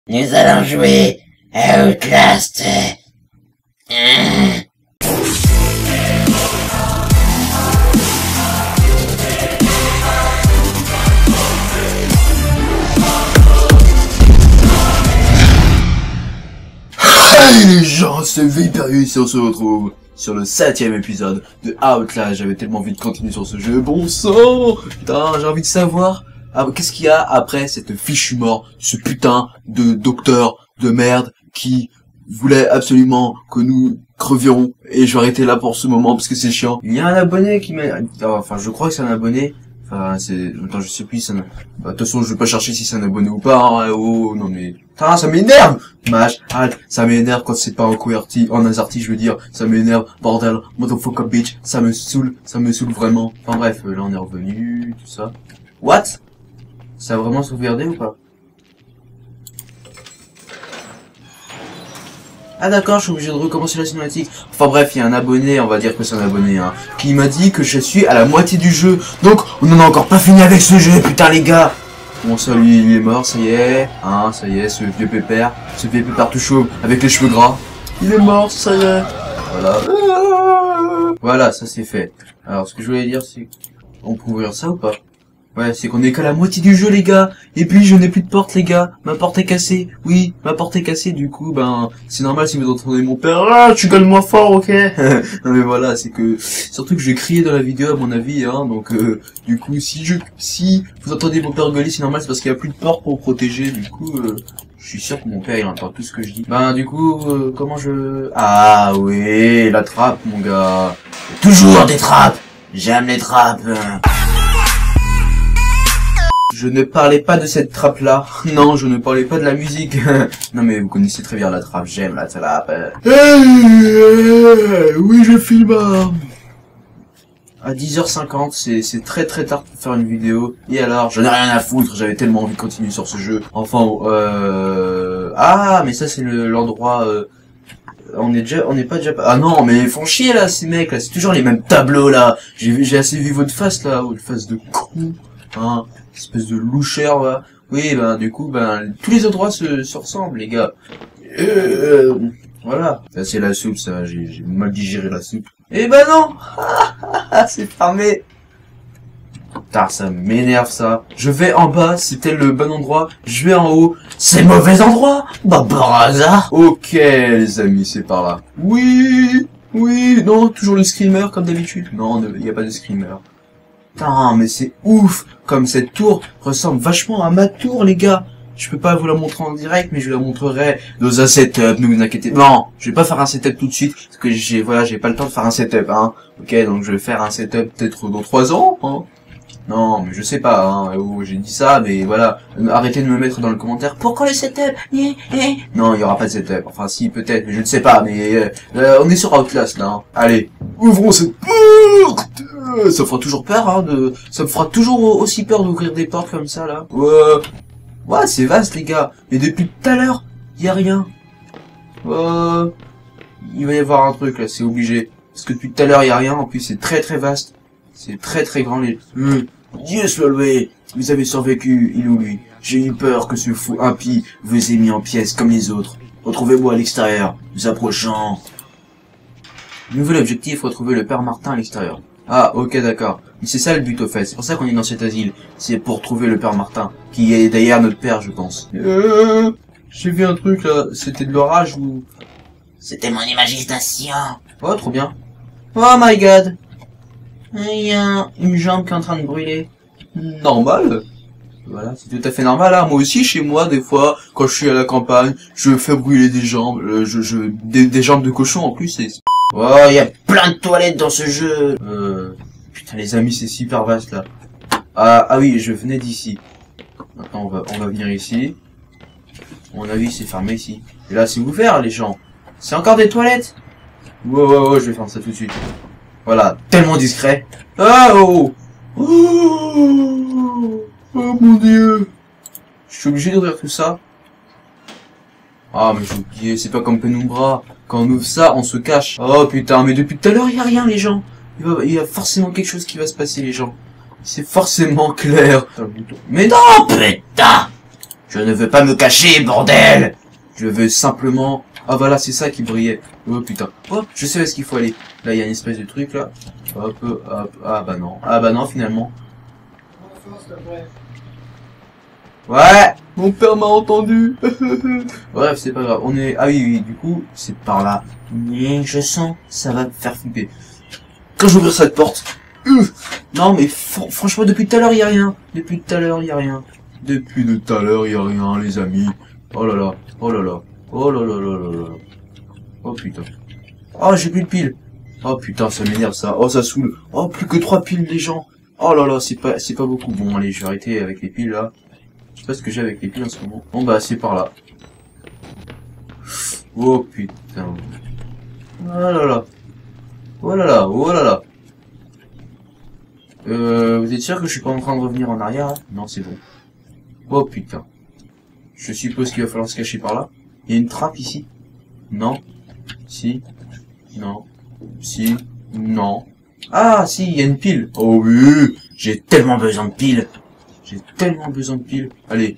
Nous allons jouer à Outlast. Hey les gens, c'est Viperius et on se retrouve sur le 7ème épisode de Outlast. J'avais tellement envie de continuer sur ce jeu, bon sang. Putain, j'ai envie de savoir qu'est-ce qu'il y a après cette fichue mort, ce putain de docteur de merde qui voulait absolument que nous crevions. Et je vais arrêter là pour ce moment parce que c'est chiant. Il y a un abonné qui m'a... Enfin, je crois que c'est un abonné. Enfin, c'est... Attends, je sais plus, ça... De toute façon, je vais pas chercher si c'est un abonné ou pas, hein. Oh, non mais... Putain, ça m'énerve! Ça m'énerve quand c'est pas en QWERTY, en AZERTY, je veux dire. Ça m'énerve, bordel, motherfucker bitch, ça me saoule vraiment. Enfin bref, là on est revenu, tout ça. What? Ça a vraiment sauvegardé ou pas? Ah d'accord, je suis obligé de recommencer la cinématique. Enfin bref, il y a un abonné, on va dire que c'est un abonné, hein, qui m'a dit que je suis à la moitié du jeu. Donc, on n'en a encore pas fini avec ce jeu, putain les gars. Bon ça, lui, il est mort, ça y est. Hein, ça y est, ce vieux pépère tout chauve, avec les cheveux gras. Il est mort, ça y est. Voilà. Voilà, ça c'est fait. Alors, ce que je voulais dire, c'est... On peut ouvrir ça ou pas? Ouais, c'est qu'on est qu'à la moitié du jeu, les gars. Et puis, je n'ai plus de porte, les gars. Ma porte est cassée. Oui, ma porte est cassée. Du coup, ben, c'est normal si vous entendez mon père. Ah, tu gueules moins fort, ok? Non, mais voilà, c'est que, surtout que je vais crier dans la vidéo, à mon avis, hein. Donc, du coup, si vous entendez mon père gueuler, c'est normal, c'est parce qu'il n'y a plus de porte pour protéger. Du coup, je suis sûr que mon père, il entend tout ce que je dis. Ben, du coup, comment je... Ah, oui, la trappe, mon gars. Toujours des trappes. J'aime les trappes. Je ne parlais pas de cette trappe-là. Non, je ne parlais pas de la musique. Non, mais vous connaissez très bien la trappe. J'aime la trappe. Oui, je filme à 10h50. C'est très très tard pour faire une vidéo. Et alors, j'en ai rien à foutre. J'avais tellement envie de continuer sur ce jeu. Enfin, ah, mais ça, c'est l'endroit... On n'est pas déjà... Ah non, mais ils font chier, là, ces mecs, là. C'est toujours les mêmes tableaux, là. J'ai assez vu votre face, là. Votre face de con. Hein, espèce de loucheur, là. Oui, ben, du coup, ben, tous les endroits se ressemblent, les gars. Voilà. Ça, c'est la soupe, ça. J'ai mal digéré la soupe. Eh ben non. C'est fermé. Putain, ça m'énerve, ça. Je vais en bas, c'était le bon endroit. Je vais en haut, c'est le mauvais endroit. Bah, par hasard. Ok, les amis, c'est par là. Oui, non, toujours le screamer, comme d'habitude. Non, il n'y a pas de screamer. Putain, mais c'est ouf. Comme cette tour ressemble vachement à ma tour, les gars. Je peux pas vous la montrer en direct, mais je la montrerai dans un setup, ne vous inquiétez pas. Non, je vais pas faire un setup tout de suite, parce que j'ai pas le temps de faire un setup, hein. Ok, donc je vais faire un setup peut-être dans 3 ans, hein. Non, mais je sais pas, hein. Oh, j'ai dit ça, mais voilà. Arrêtez de me mettre dans le commentaire. Pourquoi le setup? Non, il y aura pas de setup. Enfin, si, peut-être, mais je ne sais pas, mais on est sur Outlast, là, hein. Allez, ouvrons cette porte. Ça fera toujours peur, hein, ça me fera toujours aussi peur d'ouvrir des portes comme ça, là. Ouais, c'est vaste, les gars. Mais depuis tout à l'heure, y a rien. Il va y avoir un truc, là, c'est obligé. Parce que depuis tout à l'heure, y a rien. En plus, c'est très très vaste. C'est très très grand, les... Dieu soit loué. Vous avez survécu, il ou lui. J'ai eu peur que ce fou impie vous ait mis en pièces comme les autres. Retrouvez-moi à l'extérieur. Nous approchons. Nouvel objectif, retrouver le père Martin à l'extérieur. Ah, ok, d'accord. Mais c'est ça le but, au fait. C'est pour ça qu'on est dans cet asile. C'est pour trouver le père Martin. Qui est d'ailleurs notre père, je pense. J'ai vu un truc, là. C'était de l'orage ou... C'était mon imagination. Oh, trop bien. Oh my god. Il y a une jambe qui est en train de brûler. Normal. Voilà, c'est tout à fait normal, hein. Moi aussi, chez moi, des fois, quand je suis à la campagne, je fais brûler des jambes. Des jambes de cochon, en plus, c'est... Oh, il y a plein de toilettes dans ce jeu. Putain, les amis, c'est super vaste, là. Ah oui, je venais d'ici. Maintenant, on va venir ici. À mon avis, c'est fermé ici. Et là, c'est ouvert, les gens. C'est encore des toilettes. Ouais, je vais faire ça tout de suite. Voilà, tellement discret. Ah, oh mon dieu. Je suis obligé d'ouvrir tout ça. Ah, mais j'ai oublié, c'est pas comme Penumbra. Quand on ouvre ça, on se cache. Oh putain, mais depuis tout à l'heure, il y a rien, les gens. Il y a forcément quelque chose qui va se passer, les gens. C'est forcément clair. Mais non, putain. Je ne veux pas me cacher, bordel! Je veux simplement... Ah voilà, c'est ça qui brillait. Oh putain. Oh, je sais où est-ce qu'il faut aller. Là, il y a une espèce de truc, là. Hop, hop. Ah bah non. Ah bah non, finalement. Ouais, mon père m'a entendu. Bref, c'est pas grave. On est... Ah oui, oui, du coup, c'est par là. Mais je sens, ça va me faire flipper. Quand j'ouvre cette porte... Non, mais franchement, depuis tout à l'heure, il y a rien. Depuis tout à l'heure, il y a rien. Depuis de tout à l'heure, il y a rien, les amis. Oh là là, oh là là. Oh là là là là là. Oh putain. Oh, j'ai plus de piles. Oh putain, ça m'énerve ça. Oh, ça saoule. Oh, plus que 3 piles, les gens. Oh là là, c'est pas beaucoup. Bon, allez, je vais arrêter avec les piles, là. Je sais pas ce que j'ai avec les piles en ce moment. Bon, bah, c'est par là. Oh putain. Oh là là. Oh là là, oh là là. Vous êtes sûr que je suis pas en train de revenir en arrière, hein? Non, c'est bon. Oh putain. Je suppose qu'il va falloir se cacher par là. Il y a une trappe ici? Non. Si. Non. Si. Non. Ah, si, il y a une pile. Oh oui, j'ai tellement besoin de piles. J'ai tellement besoin de piles. Allez.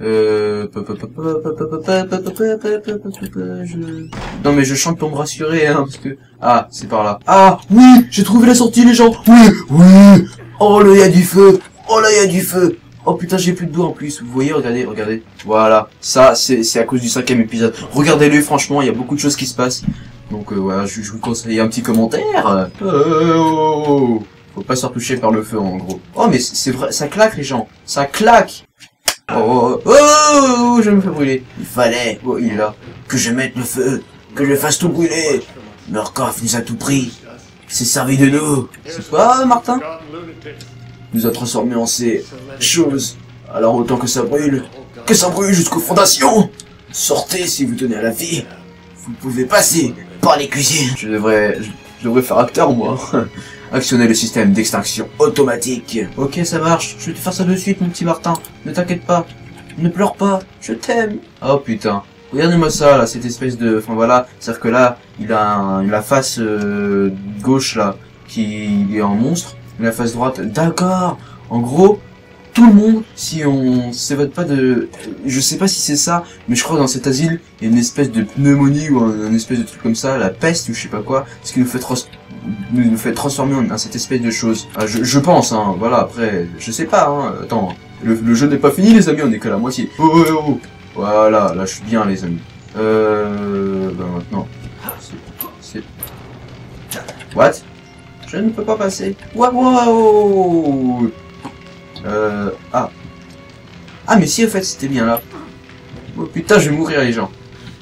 Non mais je chante pour me rassurer, hein, parce que... Ah, c'est par là. Ah, oui, j'ai trouvé la sortie, les gens. Oui, oui. Oh là, il y a du feu. Oh là, il y a du feu. Oh putain, j'ai plus de doigts en plus. Vous voyez, regardez, regardez. Voilà. Ça, c'est à cause du 5e épisode. Regardez-le, franchement, il y a beaucoup de choses qui se passent. Donc voilà, je vous conseille un petit commentaire. Faut pas se retoucher par le feu, en gros. Oh, mais c'est vrai, ça claque, les gens. Ça claque. Oh, oh, oh, je me fais brûler. Il fallait Oh, il est là. que je mette le feu, que je fasse tout brûler. Murkoff nous a tout pris. Il s'est servi de nous. C'est pas Martin? Nous a transformés en ces choses. Alors autant que ça brûle jusqu'aux fondations. Sortez si vous tenez à la vie. Vous pouvez passer par les cuisines. Je devrais faire acteur, moi. Actionner le système d'extinction automatique. Ok, ça marche. Je vais te faire ça de suite, mon petit Martin. Ne t'inquiète pas. Ne pleure pas. Je t'aime. Oh putain. Regardez-moi ça, là, cette espèce de... Enfin voilà, c'est-à-dire que là, il a la face gauche, là, qui est un monstre. La face droite, d'accord. En gros, tout le monde, si on s'évade pas de... Je sais pas si c'est ça, mais je crois que dans cet asile, il y a une espèce de pneumonie ou un espèce de truc comme ça, la peste ou je sais pas quoi, ce qui nous fait transformer en cette espèce de chose. Ah, je pense, hein, voilà, après, je sais pas, hein, attends, le jeu n'est pas fini les amis, on est qu'à la moitié. Oh, oh, oh. Voilà, là je suis bien les amis. Ben maintenant, c'est... What? Je ne peux pas passer. Waouh! Ah. Ah, mais si, en fait, c'était bien là. Oh putain, je vais mourir, les gens.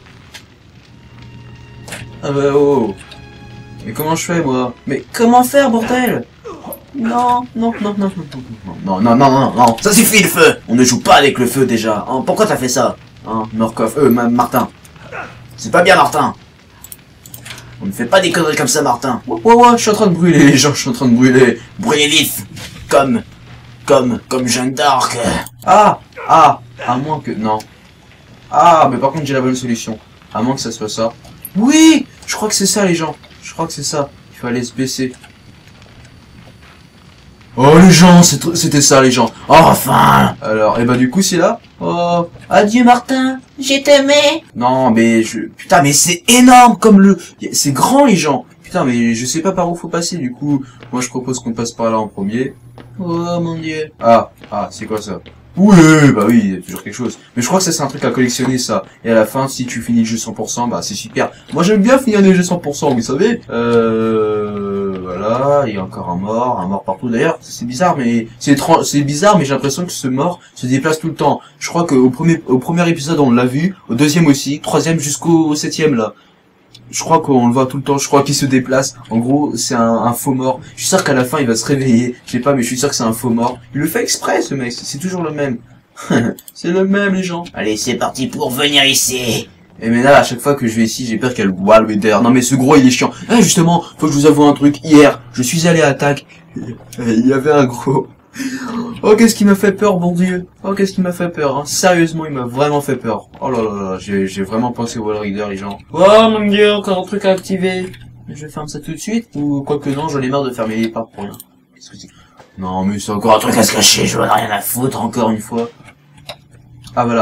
Ah bah oh. Mais comment je fais, moi? Mais comment faire, bordel? Non, non, non, non, non, non, non, non, non, non. Ça suffit le feu. On ne joue pas avec le feu déjà. Hein, pourquoi t'as fait ça? Hein, Murkoff, Martin. C'est pas bien, Martin. On ne fait pas des conneries comme ça, Martin. Ouais, je suis en train de brûler, les gens, je suis en train de brûler. Brûlez vif. Comme Jeanne d'Arc. Ah, à moins que... Non. Ah, mais par contre, j'ai la bonne solution. À moins que ça soit ça. Oui, je crois que c'est ça, les gens. Je crois que c'est ça. Il fallait se baisser. Oh, les gens, c'était ça, les gens. Oh, enfin. Alors, et bah du coup, c'est là. Oh, adieu, Martin. Je t'aimais. non, mais putain, mais c'est énorme comme le... C'est grand, les gens. Putain, mais je sais pas par où faut passer, du coup. Moi, je propose qu'on passe par là en premier. Oh, mon Dieu. Ah, c'est quoi ça? Oui, bah oui, il y a toujours quelque chose. Mais je crois que ça, c'est un truc à collectionner, ça. Et à la fin, si tu finis le jeu 100%, bah c'est super. Moi, j'aime bien finir les jeux 100%, vous savez. Voilà, il y a encore un mort partout. D'ailleurs, c'est bizarre, mais... C'est bizarre, mais j'ai l'impression que ce mort se déplace tout le temps. Je crois qu'au premier épisode, on l'a vu. Au deuxième aussi. Troisième jusqu'au 7e, là. Je crois qu'on le voit tout le temps, je crois qu'il se déplace. En gros, c'est un faux mort. Je suis sûr qu'à la fin, il va se réveiller. Je sais pas, mais je suis sûr que c'est un faux mort. Il le fait exprès, ce mec. C'est toujours le même. C'est le même, les gens. Allez, c'est parti pour venir ici. Et mais là, à chaque fois que je vais ici, j'ai peur qu'elle voit le Wither. Non, mais ce gros, il est chiant. Ah, justement, faut que je vous avoue un truc. Hier, je suis allé à Attaque. Il y avait un gros... Oh, qu'est-ce qui m'a fait peur, bon Dieu. Oh, qu'est-ce qui m'a fait peur, hein. Sérieusement, il m'a vraiment fait peur. Oh là là là, j'ai vraiment pensé au Wall Rider, les gens. Oh mon Dieu, encore un truc à activer. Je ferme ça tout de suite, ou quoique non, j'en ai marre de fermer les portes pour rien. Qu'est-ce que c'est? Non, mais c'est encore un truc à se cacher, je n'en ai rien à foutre, encore une fois. Ah voilà.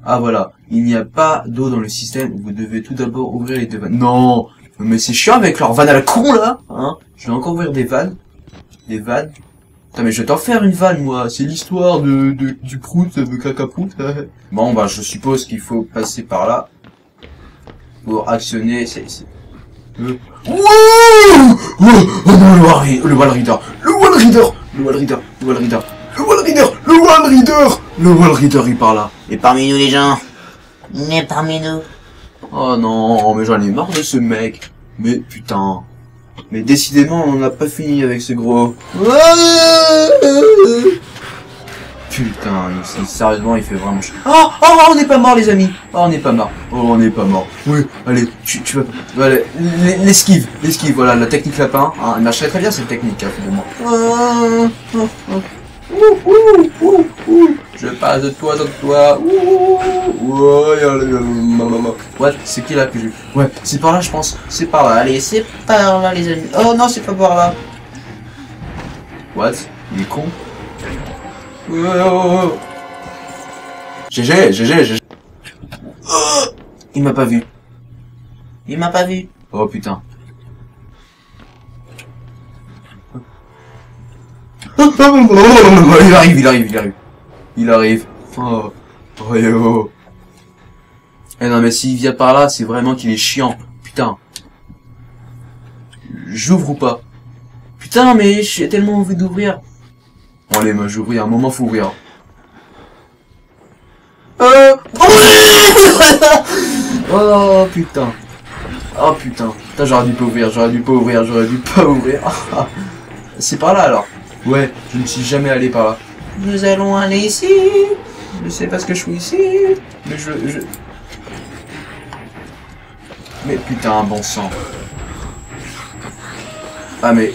Ah voilà, il n'y a pas d'eau dans le système, vous devez tout d'abord ouvrir les deux vannes. Non, mais c'est chiant avec leur vanne à la con là, hein. Je vais encore ouvrir des vannes. Des vannes. Putain mais je vais t'en faire une vanne moi, c'est l'histoire du prout, de caca prout. Bon bah je suppose qu'il faut passer par là. Pour actionner, Wouh oh non, le wall reader, le wall reader, le wall reader, le wall reader, le wall reader, le wall reader, le wall reader il part là. Et parmi nous les gens. Mais parmi nous. Oh non, mais j'en ai marre de ce mec. Mais putain. Mais décidément, on n'a pas fini avec ce gros. Putain, sérieusement, il fait vraiment chier. Oh, on n'est pas mort, les amis. Oh, on n'est pas mort. Oh, on n'est pas mort. Oui, allez, tu vas... Allez, l'esquive, voilà, la technique lapin. Hein, elle marcherait très bien, cette technique, hein, finalement. Je passe de toi, Ouais, c'est qui là que j'ai... Ouais, c'est par là, je pense. C'est par là. Allez, c'est par là, les amis. Oh non, c'est pas par là. What? Il est con. GG. Il m'a pas vu. Il m'a pas vu. Oh putain. Il arrive. Oh yo. Eh non mais s'il vient par là, c'est vraiment qu'il est chiant. Putain. J'ouvre ou pas? Putain mais j'ai tellement envie d'ouvrir. Bon allez, moi j'ouvre, un moment faut ouvrir. Oh putain. Oh putain. Putain j'aurais dû pas ouvrir, C'est par là alors. Ouais, je ne suis jamais allé par là. Nous allons aller ici. Je sais pas ce que je fais ici. Mais Mais putain, bon sang. Ah mais...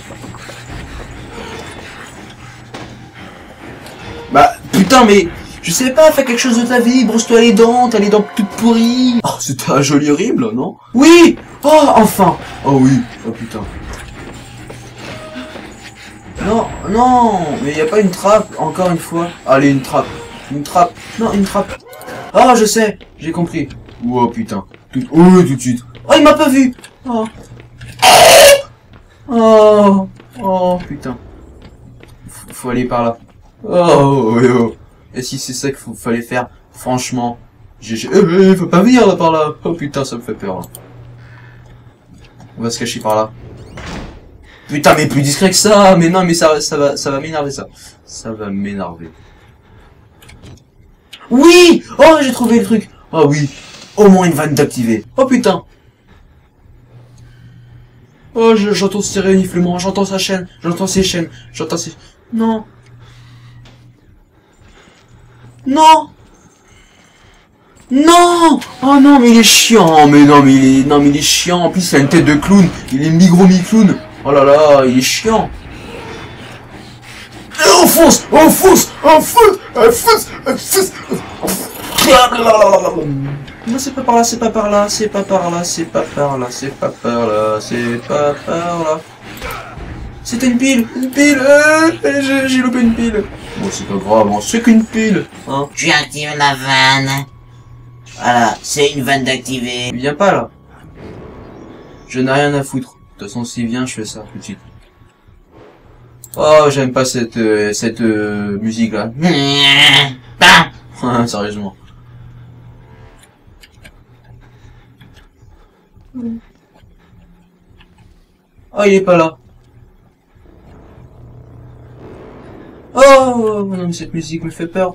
Bah, putain mais... Je sais pas, fais quelque chose de ta vie, brosse-toi les dents, t'as les dents toutes pourries. Oh, c'était un joli horrible, non? Oui. Oh, enfin. Oh oui. Oh putain. Non, mais y a pas une trappe, encore une fois. Allez, une trappe. Non, une trappe. Oh, je sais, j'ai compris. Oh putain. Oh, tout de suite. Oh, il m'a pas vu. Oh, putain. Faut aller par là. Oh. Et si c'est ça qu'il fallait faire, franchement, faut pas venir là par là. Oh putain, ça me fait peur. Là. On va se cacher par là. Putain, mais plus discret que ça. Mais non, mais ça va m'énerver ça. Ça va m'énerver. Oui. Oh, j'ai trouvé le truc. Oh oui. Au moins une vanne d'activer. Oh putain. Oh, j'entends ses reniflements, j'entends sa chaîne, j'entends ses chaînes, j'entends ses... Non. Oh non, mais il est chiant. Mais il est chiant. En plus, il a une tête de clown. Il est mi-clown. Oh là là, il est chiant. Enfonce. Non, c'est pas par là. C'était une pile. J'ai loupé une pile. Bon, c'est pas grave, c'est qu'une pile, hein. Tu actives la vanne. Voilà, c'est une vanne d'activer. Il vient pas, là. Je n'ai rien à foutre. De toute façon, s'il vient, je fais ça, tout de suite. Oh, j'aime pas cette musique-là. Sérieusement. Oh, il est pas là. Oh non, mais cette musique me fait peur.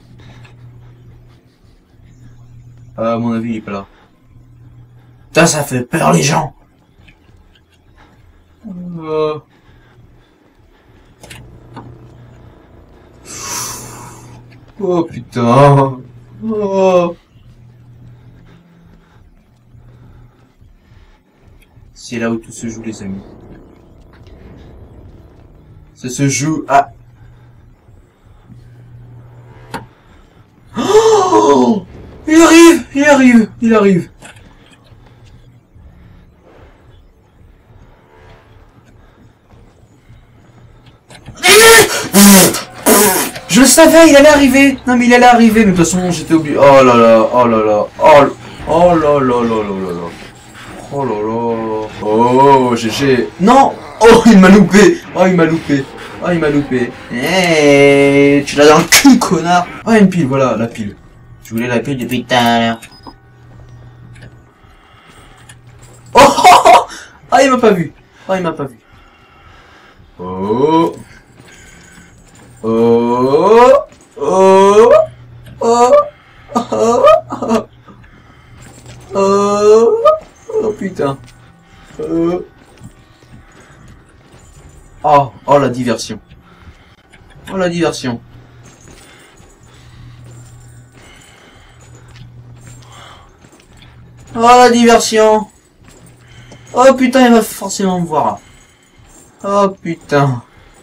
À mon avis, il est pas là. Putain, ça fait peur les gens. Oh putain. Oh. C'est là où tout se joue, les amis. Ça se joue à... Oh, il arrive. Je le savais, il allait arriver. Non, mais il allait arriver. Mais de toute façon, j'étais obligé. Oh là là, oh là là, oh là là là là là là. Oh là là. Oh, GG. Non. Oh, il m'a loupé. Oh, il m'a loupé. Oh, il m'a loupé. Hey, tu l'as dans le cul, connard. Oh, une pile, voilà, la pile. Je voulais la pile depuis tout à l'heure. Oh, oh, oh. Ah, il m'a pas vu. Oh, il m'a pas vu. Oh. Oh. Oh. Oh. Oh. Oh. Oh, putain. Oh, oh, la diversion. Oh, la diversion. Oh, la diversion. Oh, putain, il va forcément me voir. Oh, putain.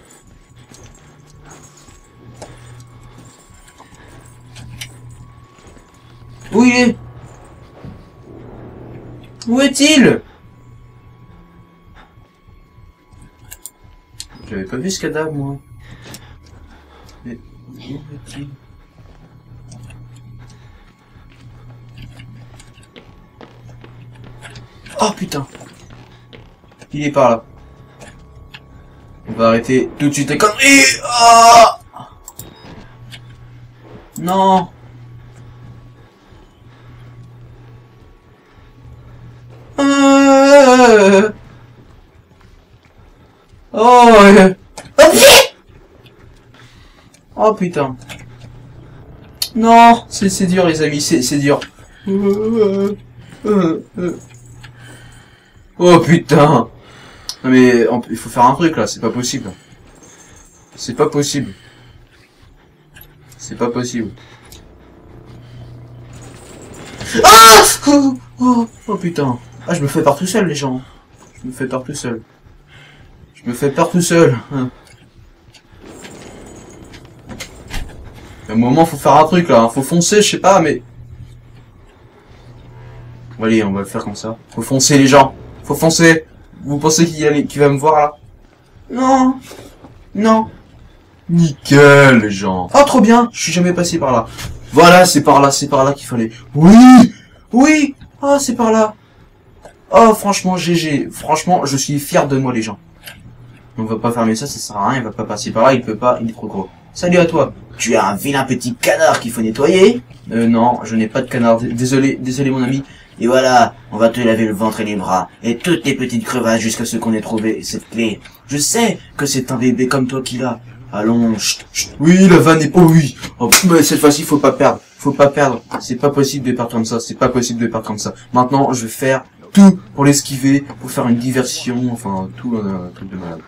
Où il est? Où est-il? J'avais pas vu ce cadavre, moi. Mais où est-il? Oh putain! Il est par là. On va arrêter tout de suite les conneries! Oh non! Oh putain. Non, c'est dur les amis, c'est dur. Oh putain. Non mais il faut faire un truc là, c'est pas possible. C'est pas possible. C'est pas possible. Ah oh putain. Ah je me fais peur tout seul les gens. Je me fais peur tout seul. Je me fais peur tout seul. À un moment faut faire un truc là, faut foncer, je sais pas mais... Bon, allez, on va le faire comme ça. Faut foncer les gens. Faut foncer. Vous pensez qu'il va me voir là? Non. Non. Nickel les gens. Oh trop bien, je suis jamais passé par là. Voilà, c'est par là qu'il fallait. Oui. Oui. Oh c'est par là. Oh franchement GG. Franchement je suis fier de moi les gens. On va pas fermer ça, ça sert à rien, il va pas passer par là, il peut pas, il est trop gros. Salut à toi. Tu es un vilain petit canard qu'il faut nettoyer. Non, je n'ai pas de canard. Désolé mon ami. Et voilà, on va te laver le ventre et les bras, et toutes tes petites crevasses jusqu'à ce qu'on ait trouvé cette clé. Je sais que c'est un bébé comme toi qui l'a. Allons, chut, chut. Oui, la vanne est... Oh oui. Oh, mais cette fois-ci, faut pas perdre. Faut pas perdre. C'est pas possible de perdre comme ça. C'est pas possible de perdre comme ça. Maintenant, je vais faire tout pour l'esquiver, pour faire une diversion, enfin, tout un truc de malade.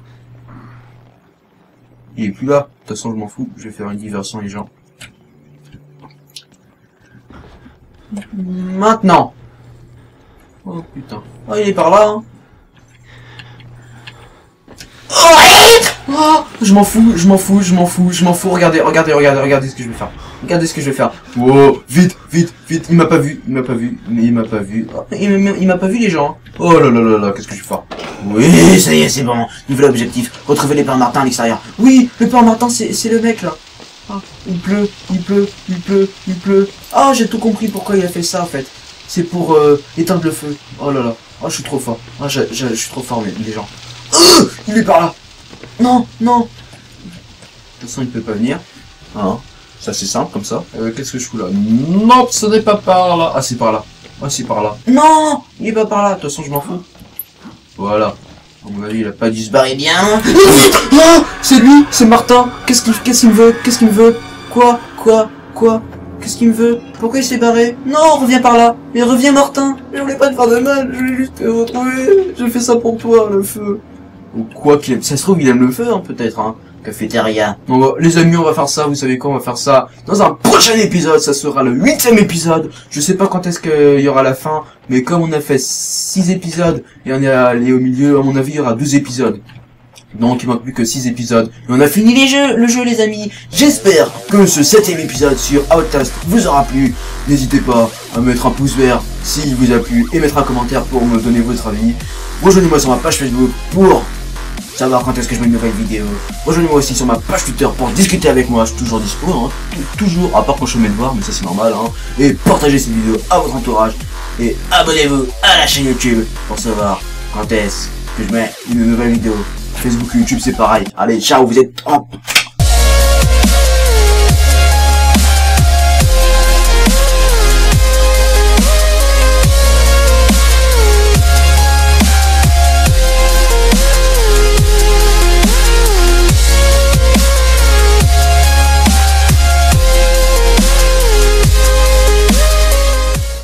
Il est plus là. De toute façon, je m'en fous. Je vais faire une diversion, les gens. Maintenant. Oh putain. Oh il est par là hein. Oh, je m'en fous. Regardez ce que je vais faire. Regardez ce que je vais faire. Wow, vite. Il m'a pas vu. Il m'a pas vu les gens. Oh là là, qu'est-ce que je vais faire? Oui, ça y est, c'est bon. Nouvel objectif. Retrouver les pères Martin à l'extérieur. Oui, le père Martin, c'est le mec là. Ah, il pleut. Ah, j'ai tout compris pourquoi il a fait ça en fait. C'est pour éteindre le feu. Oh là là. Oh, je suis trop fort. Ah, je suis trop fort, les gens. Il est par là. Non. De toute façon, il peut pas venir. Hein. C'est assez simple comme ça. Qu'est-ce que je fous là? Non, ce n'est pas par là. Ah, c'est par là. Non, il est pas par là. De toute façon, je m'en fous. Voilà. À mon avis, il a pas dû se barrer bien. Oh, c'est lui, c'est Martin. Qu'est-ce qu'il me veut? Quoi? Qu'est-ce qu'il me veut? Pourquoi il s'est barré? Non, reviens par là. Mais reviens Martin. Je voulais pas te faire de mal, je voulais juste te retrouver. J'ai fait ça pour toi, le feu. Ou quoi qu'il aime. Ça se trouve, il aime le feu, hein, peut-être, hein. Cafétéria. Bon, bah, les amis, on va faire ça, vous savez quoi, on va faire ça dans un prochain épisode, ça sera le 8e épisode. Je sais pas quand est-ce qu'il y aura la fin, mais comme on a fait 6 épisodes, et on est allé au milieu, à mon avis, il y aura 2 épisodes. Donc, il manque plus que 6 épisodes. Et on a fini le jeu, les amis. J'espère que ce 7e épisode sur Outlast vous aura plu. N'hésitez pas à mettre un pouce vert s'il vous a plu, et mettre un commentaire pour me donner votre avis. Rejoignez-moi sur ma page Facebook pour savoir quand est-ce que je mets une nouvelle vidéo. Rejoignez-moi aussi sur ma page Twitter pour discuter avec moi, je suis toujours dispo, hein. Toujours, à part quand je fais mes devoirs, mais ça c'est normal, hein. Et partagez cette vidéo à votre entourage. Et abonnez-vous à la chaîne YouTube pour savoir quand est-ce que je mets une nouvelle vidéo. Facebook et YouTube c'est pareil. Allez, ciao, vous êtes...